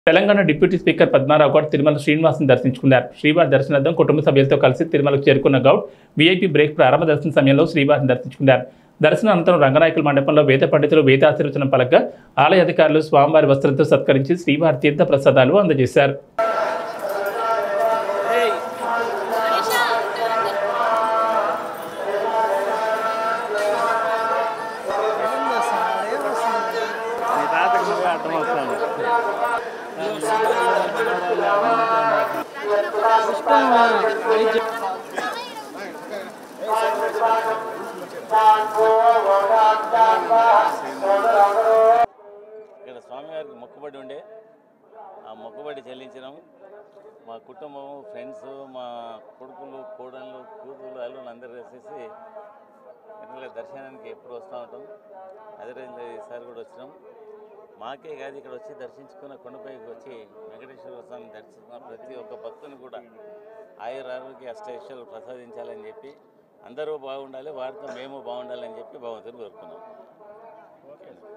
Telangana deputy speaker Padma Rao Goud Tirumala శ్రీనివాసుని దర్శించుకున్నారు. శ్రీవారి దర్శనార్థం కుటుంబ సభ్యులతో కలిసి తిరుమలకు చేరుకున్న గౌడ్ వీఐపీ బ్రేక్ ప్రారంభ దర్శన సమయంలో శ్రీవారిని దర్శించుకున్నారు. దర్శనం అనంతరం రంగనాయకుల మండపంలో వేద పండితులు వేదాశీర్వచనం పలక ఆలయ అధికారులు స్వామివారి వస్త్రంతో సత్కరించి శ్రీవారి తీర్థ ప్రసాదాలు అందజేశారు. ఇక్కడ స్వామివారికి మొక్కుబడి ఉండే ఆ మొక్కుబడి చెల్లించినాము. మా కుటుంబం, ఫ్రెండ్స్, మా కొడుకులు, కోడళ్ళు, కూతుళ్ళు, అల్లుళ్ళు అందరూ వేసేసి ఇట్లా దర్శనానికి ఎప్పుడు వస్తూ ఉంటాం. అదే రోజులో ఈసారి కూడా వచ్చినాం. మాకే కాదు, ఇక్కడ వచ్చి దర్శించుకున్న కొండపైకి వచ్చి వెంకటేశ్వర స్వామిని దర్శించుకున్న ప్రతి ఒక్క భక్తుని కూడా ఆయురారోగ్య అష్టైశ్వర్యాలు ప్రసాదించాలని చెప్పి, అందరూ బాగుండాలి, వారితో మేము బాగుండాలని చెప్పి భగవంతుని కోరుకున్నాం.